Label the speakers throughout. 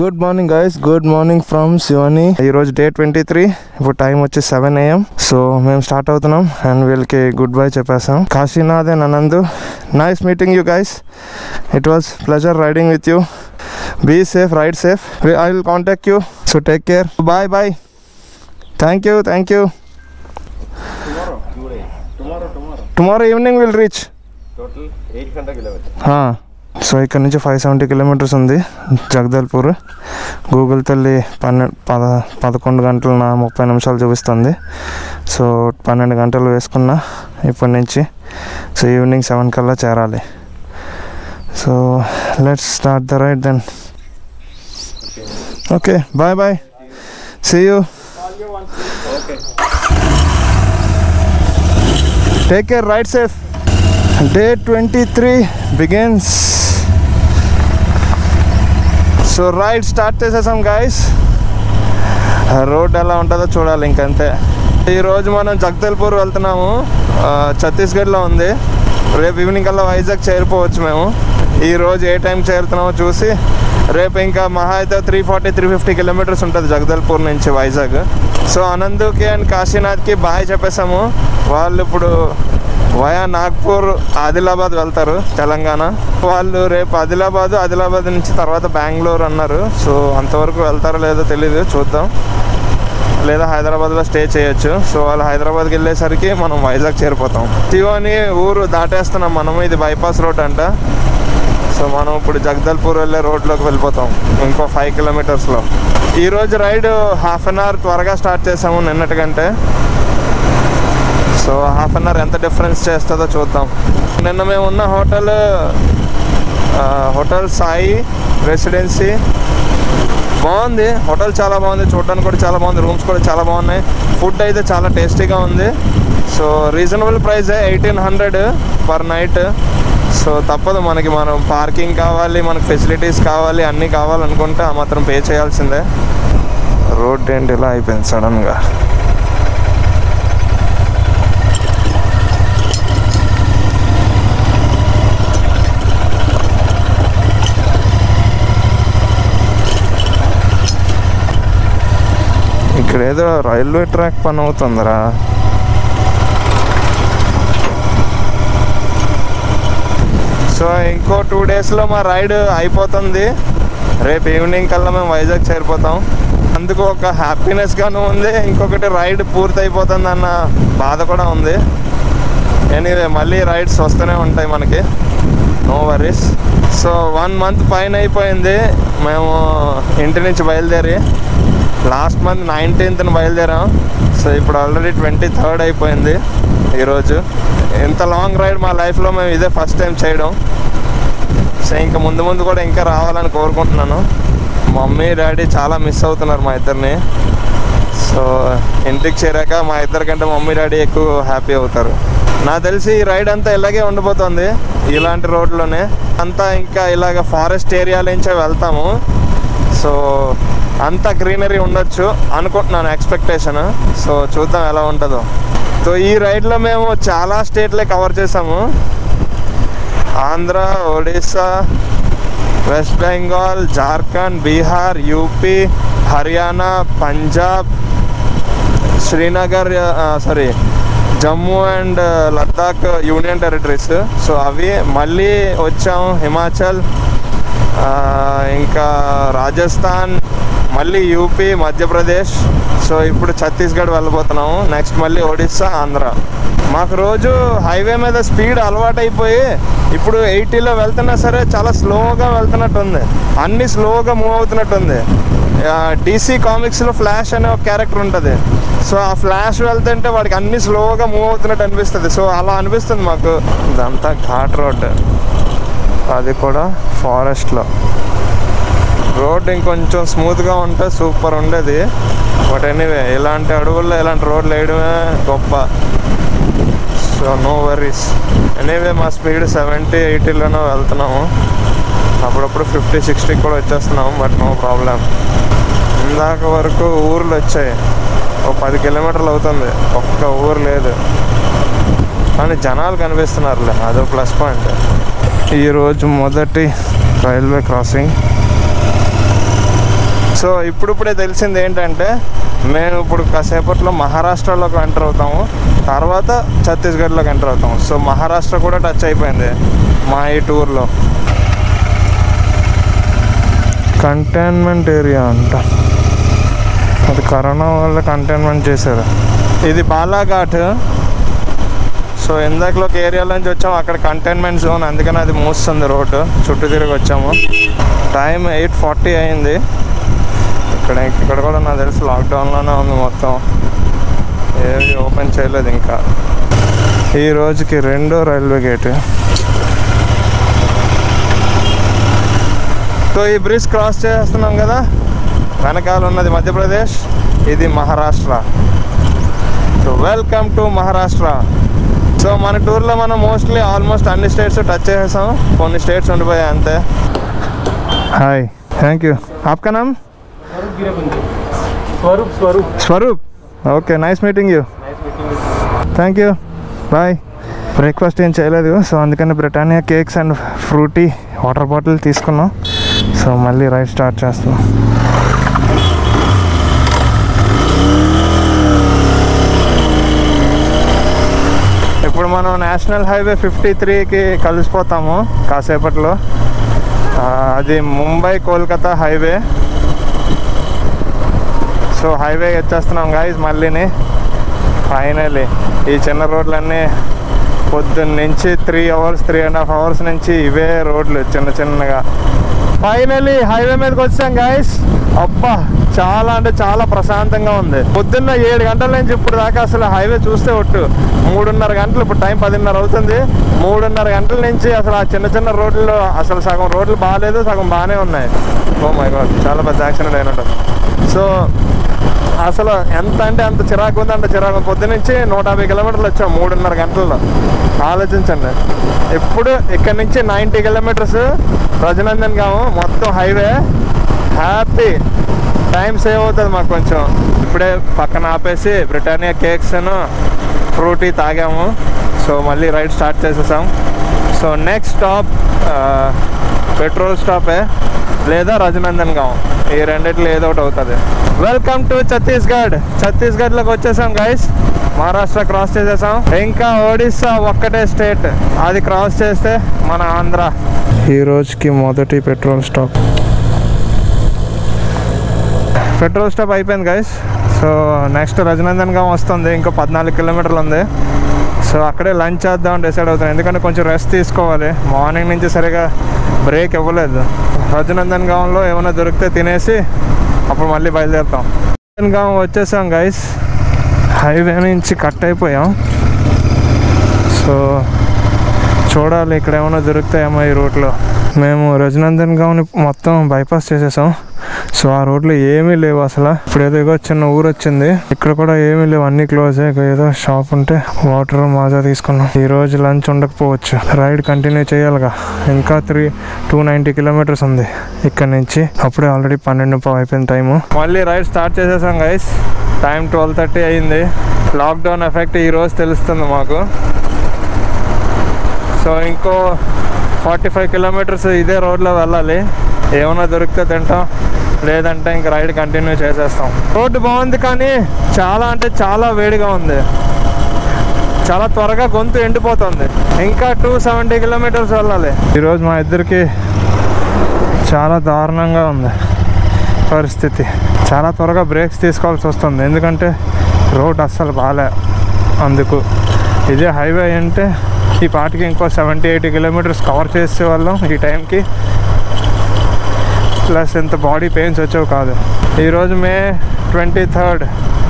Speaker 1: Good morning guys, good morning from Shivani. ఈరోజు day 23. ఇప్పుడు time వచ్చి 7 AM. సో మేము స్టార్ట్ అవుతున్నాం అండ్ వీళ్ళకి గుడ్ బై చెప్పేసాం. Kashinath and Anandu, nice meeting you guys. It was pleasure riding with you. Be safe, ride safe. I will contact you. So take care. Bye bye. Thank you, thank you. Tomorrow evening will reach.
Speaker 2: Total 800 kilometres.
Speaker 1: So ఇక్కడ నుంచి 570 kilometres ఉంది Jagdalpur. Google తల్లి 11 గంటల 30 నిమిషాలు చూపిస్తుంది. So 12 గంటలు వేసుకున్నా ఇప్పటి నుంచి. సో ఈవినింగ్ 7 కల్లా చేరాలి. So let's start the ride then. Okay, bye bye. See you. Take care, ride safe. Day 23 begins. So ride start చేసేసాం గైస్. రోడ్ ఎలా ఉంటుందో చూడాలి ఇంకంతే. ఈరోజు మనం జగదల్పూర్ వెళ్తున్నాము. ఛత్తీస్గఢ్లో ఉంది. రేపు ఈవినింగ్ కల్లా వైజాగ్ చేరిపోవచ్చు మేము. ఈరోజు ఏ టైం చేరుతున్నామో చూసి రేపు ఇంకా మహా అయితే 340-350 కిలోమీటర్స్ ఉంటుంది జగదల్పూర్ నుంచి వైజాగ్. సో అనందుకి అండ్ కాశీనాథ్కి బాయ్ చెప్పేసాము. వాళ్ళు ఇప్పుడు వయా నాగ్పూర్, ఆదిలాబాద్ వెళ్తారు, తెలంగాణ. వాళ్ళు రేపు ఆదిలాబాద్ నుంచి తర్వాత బెంగళూరు అన్నారు. సో అంతవరకు వెళ్తారో లేదో తెలీదు, చూద్దాం. లేదా హైదరాబాద్లో స్టే చేయొచ్చు. సో వాళ్ళు హైదరాబాద్కి వెళ్ళేసరికి మనం వైజాగ్ చేరిపోతాం. శివాని ఊరు దాటేస్తున్నాం మనము. ఇది బైపాస్ రోడ్ అంట. సో మనం ఇప్పుడు జగదల్పూర్ వెళ్ళే రోడ్లోకి వెళ్ళిపోతాం ఇంకో 5 కిలోమీటర్స్లో. ఈరోజు రైడ్ హాఫ్ అన్ అవర్ త్వరగా స్టార్ట్ చేసాము నిన్నటి కంటే. సో హాఫ్ అన్ అవర్ ఎంత డిఫరెన్స్ చేస్తుందో చూద్దాం. నిన్న మేము ఉన్న హోటల్ సాయి రెసిడెన్సీ బాగుంది. హోటల్ చాలా బాగుంది, చూడడానికి కూడా చాలా బాగుంది. రూమ్స్ కూడా చాలా బాగున్నాయి. ఫుడ్ అయితే చాలా టేస్టీగా ఉంది. సో రీజనబుల్ ప్రైజే, 1800 పర్ నైట్. సో తప్పదు, మనం పార్కింగ్ కావాలి, మనకు ఫెసిలిటీస్ కావాలి, అన్నీ కావాలనుకుంటే ఆ మాత్రం పే చేయాల్సిందే. రోడ్ ఏంటి ఇలా అయిపోయింది సడన్గా. ఇక్కడ ఏదో రైల్వే ట్రాక్ పని అవుతుందిరా. సో ఇంకో 2 డేస్లో మా రైడ్ అయిపోతుంది. రేపు ఈవినింగ్ కల్లా మేము వైజాగ్ చేరిపోతాం. అందుకు ఒక హ్యాపీనెస్గాను ఉంది, ఇంకొకటి రైడ్ పూర్తి అయిపోతుంది అన్న బాధ కూడా ఉంది. ఎనీవే మళ్ళీ రైడ్స్ వస్తూనే ఉంటాయి మనకి, నో వరీస్. సో 1 మంత్ పైన అయిపోయింది మేము ఇంటి నుంచి బయలుదేరి. లాస్ట్ మంత్ 19th బయలుదేరాం. సో ఇప్పుడు ఆల్రెడీ 23rd అయిపోయింది ఈరోజు. ఇంత లాంగ్ రైడ్ మా లైఫ్లో మేము ఇదే ఫస్ట్ టైం చేయడం. సో ఇంకా ముందు కూడా ఇంకా రావాలని కోరుకుంటున్నాను. మమ్మీ డాడీ చాలా మిస్ అవుతున్నారు మా ఇద్దరిని. సో ఇంటికి చేరాక మా ఇద్దరికంటే మమ్మీ డాడీ ఎక్కువ హ్యాపీ అవుతారు. నాకు తెలిసి ఈ రైడ్ అంతా ఇలాగే ఉండిపోతుంది, ఇలాంటి రోడ్లోనే అంతా. ఇంకా ఇలాగ ఫారెస్ట్ ఏరియాల నుంచే వెళ్తాము. సో అంతా గ్రీనరీ ఉండొచ్చు అనుకుంటున్నాను, ఎక్స్పెక్టేషన్. సో చూద్దాం ఎలా ఉంటుందో. సో ఈ రైడ్లో మేము చాలా స్టేట్లే కవర్ చేసాము. Andhra, Odisha, West Bengal, Jharkhand, Bihar, UP, Haryana, Punjab, Srinagar, Jammu and Ladakh union territories. So అవి మళ్ళీ వచ్చాము. హిమాచల్, ఇంకా రాజస్థాన్, మళ్ళీ యూపీ, మధ్యప్రదేశ్. సో ఇప్పుడు ఛత్తీస్గఢ్ వెళ్ళబోతున్నాము. నెక్స్ట్ మళ్ళీ ఒడిస్సా, ఆంధ్ర. మాకు రోజు హైవే మీద స్పీడ్ అలవాటైపోయి ఇప్పుడు 80లో వెళ్తున్నా సరే చాలా స్లోగా వెళ్తున్నట్టుంది, అన్నీ స్లోగా మూవ్ అవుతున్నట్టుంది. DC కామిక్స్లో ఫ్లాష్ అనే ఒక క్యారెక్టర్ ఉంటుంది. సో ఆ ఫ్లాష్ వెళ్తుంటే వాడికి అన్నీ స్లోగా మూవ్ అవుతున్నట్టు అనిపిస్తుంది. సో అలా అనిపిస్తుంది మాకు. ఇదంతా ఘాట్ రోడ్, అది కూడా ఫారెస్ట్లో. రోడ్ ఇంకొంచెం స్మూత్గా ఉంటే సూపర్ ఉండేది. బట్ ఎనీవే ఇలాంటి అడవుల్లో ఇలాంటి రోడ్లు వేయడమే గొప్ప. So no worries. ఎనీవే మా స్పీడ్ 70-80లోనే వెళ్తున్నాము. అప్పుడప్పుడు 50-60 కూడా వచ్చేస్తున్నాము. But no problem. ఇందాక వరకు ఊర్లు వచ్చాయి, ఒక 10 కిలోమీటర్లు అవుతుంది, ఒక్క ఊరు లేదు. కానీ జనాలు కనిపిస్తున్నారులే, అదో ప్లస్ పాయింట్. ఈరోజు మొదటి రైల్వే క్రాసింగ్. సో ఇప్పుడిప్పుడే తెలిసింది ఏంటంటే మేము ఇప్పుడు కాసేపట్లో మహారాష్ట్రలోకి ఎంటర్ అవుతాము, తర్వాత ఛత్తీస్గఢ్లోకి ఎంటర్ అవుతాము. సో మహారాష్ట్ర కూడా టచ్ అయిపోయింది మా ఈ టూర్లో. కంటైన్మెంట్ ఏరియా అంట, అది కరోనా వల్ల కంటైన్మెంట్ చేశారు. ఇది బాలాఘాట్. సో ఇందాకలోకి ఏరియాలో నుంచి వచ్చాము, అక్కడ కంటైన్మెంట్ జోన్, అందుకని అది మూస్తుంది రోడ్డు. చుట్టూ తిరిగి వచ్చాము. టైం 8:40 అయింది. ఇక్కడ కూడా నాకు తెలిసి లాక్డౌన్లోనే ఉంది మొత్తం, ఏది ఓపెన్ చేయలేదు ఇంకా. ఈ రోజుకి 2వ రైల్వే గేట్. సో ఈ బ్రిడ్జ్ క్రాస్ చేస్తున్నాం కదా, వెనకాల ఉన్నది మధ్యప్రదేశ్, ఇది Maharashtra. So welcome to Maharashtra. So మన టూర్లో మనం మోస్ట్లీ ఆల్మోస్ట్ అన్ని స్టేట్స్ టచ్ చేసేసాం, కొన్ని స్టేట్స్ ఉండిపోయాయి అంతే. Hi, thank you. आपका नाम? Swaroop. Okay, nice meeting you. Thank you, bye. Breakfast ఏం చేయలేదు, సో అందుకని Britannia cakes and Frooti water bottle తీసుకున్నాం. సో మళ్ళీ రైడ్ స్టార్ట్ చేస్తున్నాం. ఇప్పుడు మనం నేషనల్ హైవే 53కి కలిసిపోతాము కాసేపట్లో. అది Mumbai Kolkata highway. So highway వచ్చేస్తున్నాం గాయస్ మళ్ళీని. ఫైనలీ ఈ చిన్న రోడ్లన్నీ పొద్దున్న నుంచి 3.5 అవర్స్ నుంచి ఇవే రోడ్లు చిన్న చిన్నగా. ఫైనలీ హైవే మీదకి వచ్చాం గాయస్. అబ్బా, చాలా అంటే చాలా ప్రశాంతంగా ఉంది. పొద్దున్న 7 గంటల నుంచి ఇప్పుడు దాకా అసలు హైవే చూస్తే ఒట్టు 3:30 గంటలు. ఇప్పుడు టైం 10:30 అవుతుంది. 3:30 గంటల నుంచి అసలు ఆ చిన్న చిన్న రోడ్లు, అసలు సగం రోడ్లు బాగాలేదు, సగం బాగానే ఉన్నాయి. ఓ మై గాడ్, చాలా పెద్ద యాక్సిడెంట్ అయినట్టు. సో అసలు ఎంత అంటే అంత చిరాకు ఉంది, అంత చిరాకు. పొద్దునుంచి 150 కిలోమీటర్లు వచ్చాం 3:30 గంటల్లో. ఆలోచించండి. ఇప్పుడు ఇక్కడ నుంచి 90 కిలోమీటర్స్ రజనందన్ గాము మొత్తం హైవే. హ్యాపీ, టైం సేవ్ అవుతుంది మాకు కొంచెం. ఇప్పుడే పక్కన ఆపేసి బ్రిటానియా కేక్స్ ఫ్రూటీ తాగాము. సో మళ్ళీ రైడ్ స్టార్ట్ చేసేసాం. సో నెక్స్ట్ స్టాప్ పెట్రోల్ స్టాపే లేదా రజనందన్ గాం, ఈ రెండిట్లో ఏదో ఒకటి అవుతుంది. Welcome to Chhattisgarh. ఛత్తీస్గఢ్లోకి వచ్చేసాం గైస్. మహారాష్ట్ర క్రాస్ చేసేసాం. ఇంకా ఒడిస్సా ఒక్కటే స్టేట్, అది క్రాస్ చేస్తే మన ఆంధ్ర. ఈ రోజుకి మొదటి పెట్రోల్ స్టాప్ అయిపోయింది guys. So next Rajnandgaon వస్తుంది, ఇంకో 14 కిలోమీటర్లు ఉంది. సో అక్కడే లంచ్ చేద్దాం డిసైడ్ అవుతాం, ఎందుకంటే కొంచెం రెస్ట్ తీసుకోవాలి. మార్నింగ్ నుంచి సరిగా బ్రేక్ ఇవ్వలేదు. రజనందన్ గాంలో ఏమైనా దొరికితే తినేసి అప్పుడు మళ్ళీ బయలుదేరుతాం. రజనందన్ గాం వచ్చేసాం గైస్. హైవే నుంచి కట్ అయిపోయాం. సో చూడాలి ఇక్కడ ఏమైనా దొరుకుతాయేమో ఈ రూట్లో. మేము రజనందన్ గాంని మొత్తం బైపాస్ చేసేసాం. సో ఆ రోడ్లో ఏమీ లేవు అసలు. ఇప్పుడు ఏదో చిన్న ఊరు వచ్చింది, ఇక్కడ కూడా ఏమీ లేవు, అన్ని క్లోజ్. ఏదో షాప్ ఉంటే వాటర్ మాజా తీసుకున్నాం. ఈ రోజు లంచ్ ఉండకపోవచ్చు, రైడ్ కంటిన్యూ చేయాలిగా. ఇంకా 290 కిలోమీటర్స్ ఉంది ఇక్కడ నుంచి. అప్పుడే ఆల్రెడీ 12:15 అయిపోయింది టైము. మళ్ళీ రైడ్ స్టార్ట్ చేసేసాం గైస్. టైం 12:30 అయింది. లాక్డౌన్ ఎఫెక్ట్ ఈరోజు తెలుస్తుంది మాకు. సో ఇంకో 45 కిలోమీటర్స్ ఇదే రోడ్లో వెళ్ళాలి. ఏమైనా దొరికితే తింటాం, లేదంటే ఇంక రైడ్ కంటిన్యూ చేసేస్తాం. రోడ్డు బాగుంది కానీ చాలా అంటే చాలా వేడిగా ఉంది. చాలా త్వరగా గొంతు ఎండిపోతుంది. ఇంకా 270 కిలోమీటర్స్ వెళ్ళాలి. ఈరోజు మా ఇద్దరికి చాలా దారుణంగా ఉంది పరిస్థితి. చాలా త్వరగా బ్రేక్స్ తీసుకోవాల్సి వస్తుంది, ఎందుకంటే రోడ్ అస్సలు బాగాలే. అందుకు ఇదే హైవే అంటే ఈ పాటికి ఇంకో 70-80 కిలోమీటర్స్ కవర్ చేసేవాళ్ళం ఈ టైంకి. ప్లస్ ఎంత బాడీ పెయిన్స్ వచ్చేవి కాదు. ఈరోజు May 23rd.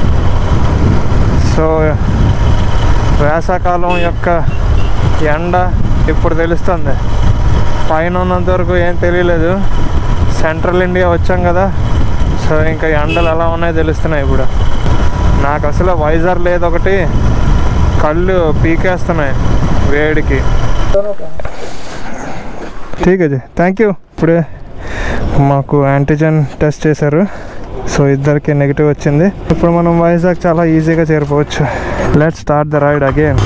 Speaker 1: సో వేసవకాలం యొక్క ఎండ ఇప్పుడు తెలుస్తుంది. పైన ఉన్నంత వరకు ఏం తెలియలేదు. సెంట్రల్ ఇండియా వచ్చాం కదా, సో ఇంకా ఎండలు ఎలా ఉన్నాయో తెలుస్తున్నాయి ఇప్పుడు. నాకు అసలు వైజర్ లేదు, ఒకటి కళ్ళు పీకేస్తున్నాయి వేడికి. ఠీక్ అజీ, థ్యాంక్ యూ. ఇప్పుడే మాకు యాంటీజెన్ టెస్ట్ చేశారు. సో ఇద్దరికి నెగిటివ్ వచ్చింది. ఇప్పుడు మనం వైజాగ్ చాలా ఈజీగా చేరిపోవచ్చు. Let's start the ride again.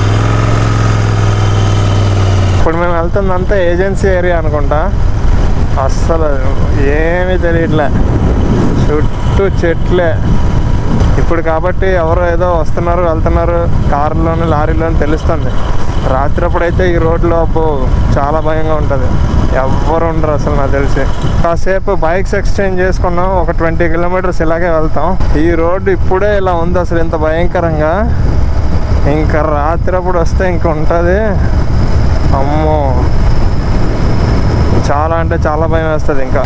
Speaker 1: ఇప్పుడు మేము వెళ్తుందంతా ఏజెన్సీ ఏరియా అనుకుంటా. అస్సలు ఏమీ తెలియట్లే. సో చుట్టూ చెట్లే. ఇప్పుడు కాబట్టి ఎవరో ఏదో వస్తున్నారు వెళ్తున్నారు కారులోని లారీలోని తెలుస్తుంది. రాత్రిప్పుడైతే ఈ రోడ్లో అబ్బో చాలా భయంగా ఉంటుంది. ఎవ్వరు ఉండరు అసలు నాకు తెలిసి. కాసేపు బైక్స్ ఎక్స్చేంజ్ చేసుకున్నాం, ఒక 20 కిలోమీటర్స్ ఇలాగే వెళ్తాం. ఈ రోడ్డు ఇప్పుడే ఇలా ఉంది అసలు ఇంత భయంకరంగా. ఇంకా రాత్రిప్పుడు వస్తే ఇంక ఉంటుంది. అమ్మో చాలా అంటే చాలా భయం వేస్తుంది. ఇంకా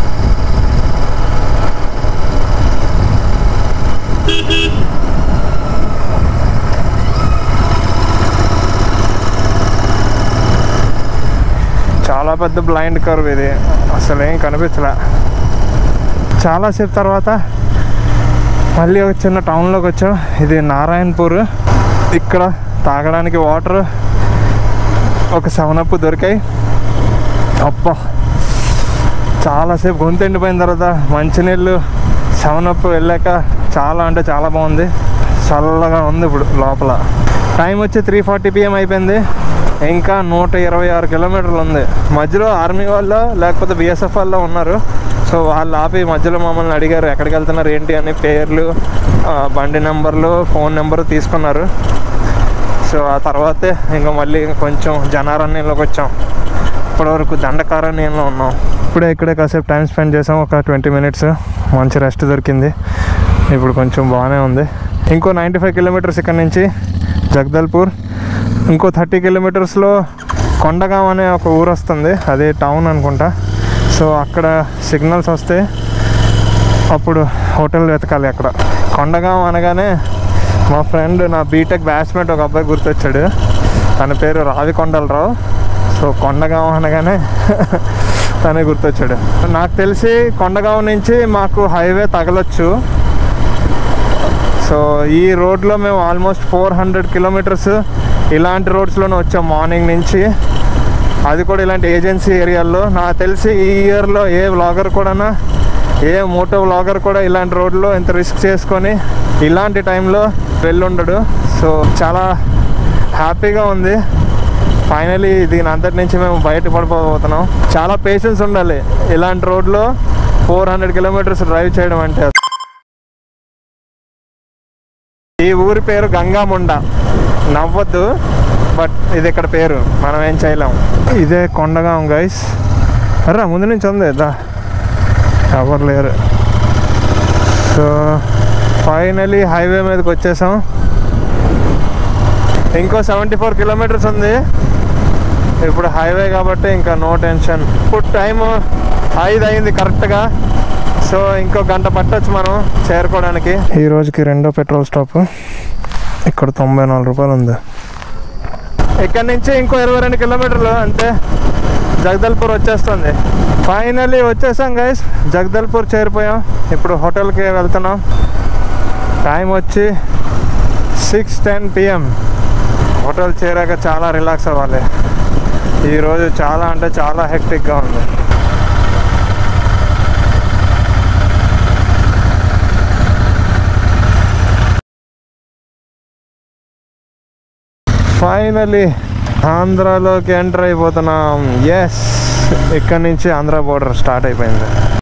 Speaker 1: చాలా పెద్ద బ్లైండ్ కర్వ్ ఇది, అసలు ఏం కనిపించలే. చాలాసేపు తర్వాత మళ్ళీ ఒక చిన్న టౌన్లోకి వచ్చాం. ఇది నారాయణపూర్. ఇక్కడ తాగడానికి వాటర్ ఒక 7up దొరికాయి. అబ్బా చాలాసేపు గొంతు ఎండిపోయిన తర్వాత మంచినీళ్ళు 7up వెళ్ళాక చాలా అంటే చాలా బాగుంది. చల్లగా ఉంది ఇప్పుడు లోపల. టైం వచ్చి 3:40 PM అయిపోయింది. ఇంకా 126 కిలోమీటర్లు ఉంది. మధ్యలో ఆర్మీ వాళ్ళు లేకపోతే BSF వాళ్ళు ఉన్నారు. సో వాళ్ళు ఆపి మధ్యలో మమ్మల్ని అడిగారు ఎక్కడికి వెళ్తున్నారు ఏంటి అని. పేర్లు, బండి నెంబర్లు, ఫోన్ నెంబరు తీసుకున్నారు. సో ఆ తర్వాతే ఇంకా మళ్ళీ కొంచెం జనారణ్యంలోకి వచ్చాం. ఇప్పటివరకు దండకారణ్యంలో ఉన్నాం. ఇక్కడే కాసేపు టైం స్పెండ్ చేసాం, ఒక 20 minutes. మంచి రెస్ట్ దొరికింది. ఇప్పుడు కొంచెం బాగానే ఉంది. ఇంకో 95 కిలోమీటర్స్ ఇక్కడ నుంచి జగదల్పూర్. ఇంకో 30 కిలోమీటర్స్లో కొండగాం అనే ఒక ఊరు వస్తుంది, అదే టౌన్ అనుకుంటా. సో అక్కడ సిగ్నల్స్ వస్తే అప్పుడు హోటల్ వెతకాలి. అక్కడ కొండగాం అనగానే మా ఫ్రెండ్, నా బీటెక్ బ్యాచ్మేట్ ఒక అబ్బాయి గుర్తొచ్చాడు. తన పేరు రావికొండలరావు. సో కొండగాం అనగానే తనే గుర్తొచ్చాడు. నాకు తెలిసి కొండగాం నుంచి మాకు హైవే తగలొచ్చు. సో ఈ రోడ్లో మేము ఆల్మోస్ట్ 400 కిలోమీటర్స్ ఇలాంటి రోడ్స్లోనే వచ్చాం మార్నింగ్ నుంచి. అది కూడా ఇలాంటి ఏజెన్సీ ఏరియాల్లో. నాకు తెలిసి ఈ ఇయర్లో ఏ వ్లాగర్ కూడా, ఏ మోటో వ్లాగర్ కూడా ఇలాంటి రోడ్లో ఇంత రిస్క్ చేసుకొని ఇలాంటి టైంలో వెళ్ళుండడు. సో చాలా హ్యాపీగా ఉంది. ఫైనలీ దీని అంతటి నుంచి మేము బయటపడిపోతున్నాం. చాలా పేషెన్స్ ఉండాలి ఇలాంటి రోడ్లో 400 కిలోమీటర్స్ డ్రైవ్ చేయడం అంటే. ఈ ఊరి పేరు గంగాముండ. నవ్వద్దు, బట్ ఇది ఇక్కడ పేరు, మనం ఏం చేయలేం. ఇదే కొండగాం గైస్. అర్రా ముందు నుంచి ఉంది దా, ఎవరు లేరు. సో ఫైనలీ హైవే మీదకి వచ్చేసాం. ఇంకో 74 కిలోమీటర్స్ ఉంది. ఇప్పుడు హైవే కాబట్టి ఇంకా నో టెన్షన్. ఇప్పుడు టైము 5 అయింది కరెక్ట్గా. సో ఇంకో గంట పట్టొచ్చు మనం చేరుకోవడానికి. ఈ రోజుకి రెండో పెట్రోల్ స్టాప్. ఇక్కడ 94 రూపాయలు ఉంది. ఇక్కడ నుంచి ఇంకో 22 కిలోమీటర్లు అంతే జగదల్పూర్ వచ్చేస్తుంది. ఫైనల్లీ వచ్చేసాం గైస్, జగదల్పూర్ చేరిపోయాం. ఇప్పుడు హోటల్కి వెళ్తున్నాం. టైం వచ్చి 6:10 PM. హోటల్ చేరాక చాలా రిలాక్స్ అవ్వాలి. ఈరోజు చాలా అంటే చాలా హెక్టిక్గా ఉంది. ఫైనలీ ఆంధ్రాలోకి ఎంటర్ అయిపోతున్నాం. ఎస్, ఇక్కడ నుంచి ఆంధ్ర బోర్డర్ స్టార్ట్ అయిపోయింది.